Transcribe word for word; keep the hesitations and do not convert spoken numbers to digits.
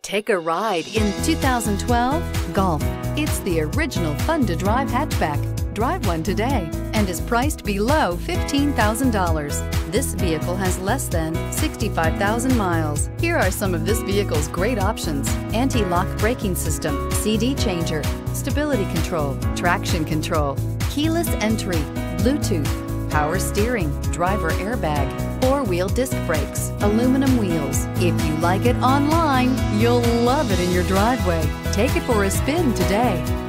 Take a ride in two thousand twelve Golf. It's the original fun-to-drive hatchback. Drive one today and is priced below fifteen thousand dollars. This vehicle has less than sixty-five thousand miles. Here are some of this vehicle's great options: anti-lock braking system, C D changer, stability control, traction control, keyless entry, Bluetooth, power steering, driver airbag, four-wheel disc brakes, aluminum wheels. If you like it online, you'll love it in your driveway. Take it for a spin today.